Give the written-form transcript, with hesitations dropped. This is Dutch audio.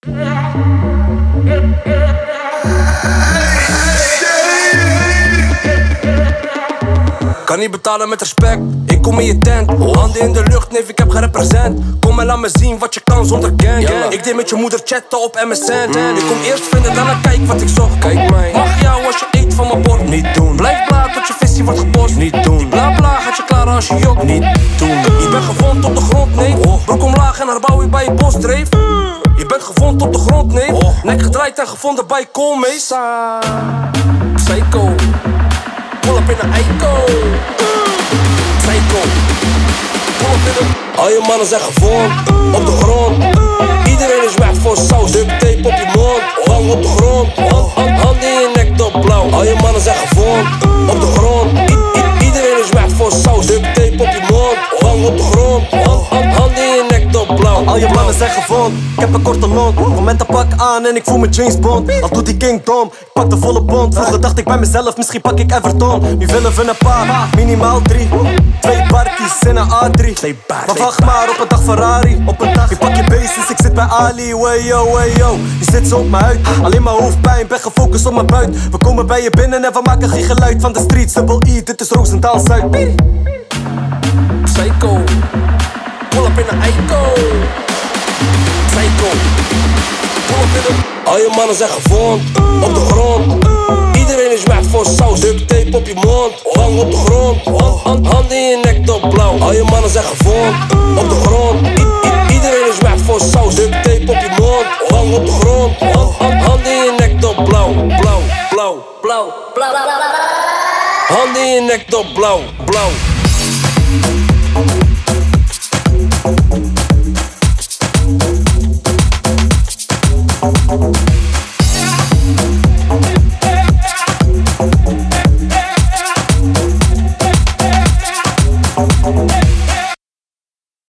Kan niet betalen met respect, ik kom in je tent. Handen in de lucht, neef, ik heb geen represent. Kom en laat me zien wat je kan zonder gang. Ik deed met je moeder chatten op MSN. Ik kom eerst vinden, daarna kijk wat ik zocht. Kijk mij, mag jou als je eet van mijn bord. Niet doen, blijf bla tot je visie wordt gebost. Niet doen, die bla bla gaat je klaar als je jokt. Niet doen, je bent gevonden op de grond, nee. Broek omlaag en herbouw je bij je bosdreef. Je bent gevonden op de grond, nee. Nek gedraaid en gevonden bij Koolmees. Psycho, pull up in een Eiko. Psycho, pull up in een... Al je mannen zijn gevormd, op de grond. Iedereen is weg voor saus. Duct tape op je mond, hang op de grond. Hand in je nek tot blauw. Al je mannen zijn gevormd, op de grond. Iedereen is weg voor saus. Duct tape op je mond, hang op de grond. Hand in je nek tot blauw. Al je mannen zijn gevormd, ik heb een korte lont. Momenten pak aan en ik voel me James Bond. Al doet die King Tom, ik pak de volle bond. Vroeger dacht ik bij mezelf, misschien pak ik Everton. Nu willen we een paar, minimaal 3. 2 parties in een A3. Maar wacht maar op een dag Ferrari. Op een dag, ik pak je bases, ik zit bij Ali. Wayo, wayo, je zit zo op mijn huid. Alleen maar hoofdpijn, ben gefocust op mijn buit. We komen bij je binnen en we maken geen geluid. Van de streets, double E, dit is Roosendaal Zuid. Psycho, pull up in een Eiko. Psycho, pull up in een... Al je mannen zijn gevormd, op de grond. Iedereen is weg voor saus. Duct tape op je mond, hang op de grond. Hand in je nek tot blauw. Al je mannen zijn gevormd, op de grond. Iedereen is weg voor saus. Duct tape op je mond, hang op de grond. Hand in je nek tot blauw. Blauw, blauw, blauw, blauw. Hand in je nek tot blauw, blauw.